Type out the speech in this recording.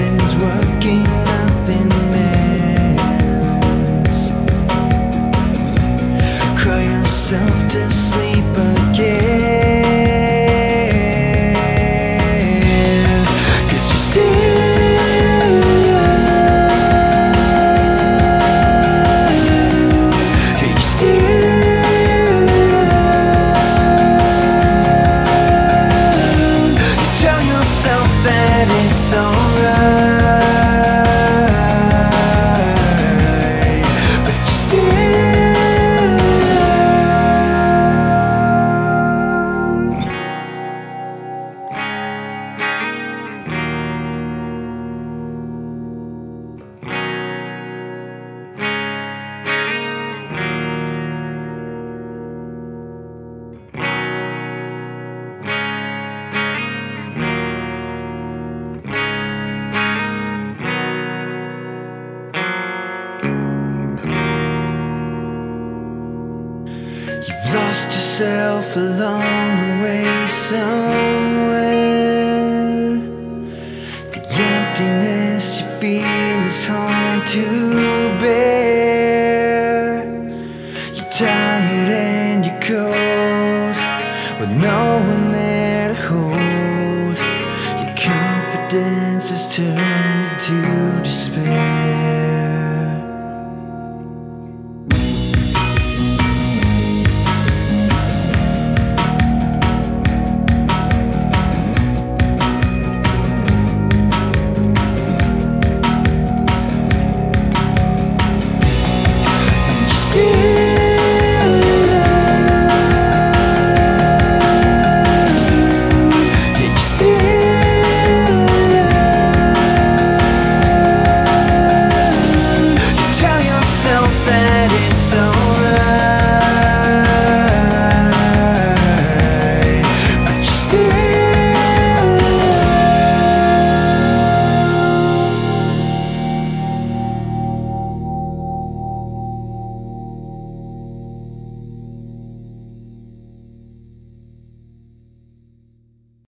Nothing's working, nothing mends. Cry yourself to sleep again, 'cause you're still alone. You're still alone. You tell yourself that it's alright, but you're still alone. You've lost yourself along the way somewhere. The emptiness you feel is hard to bear. You're tired and you're cold, with no one there to hold. Your confidence has turned into despair.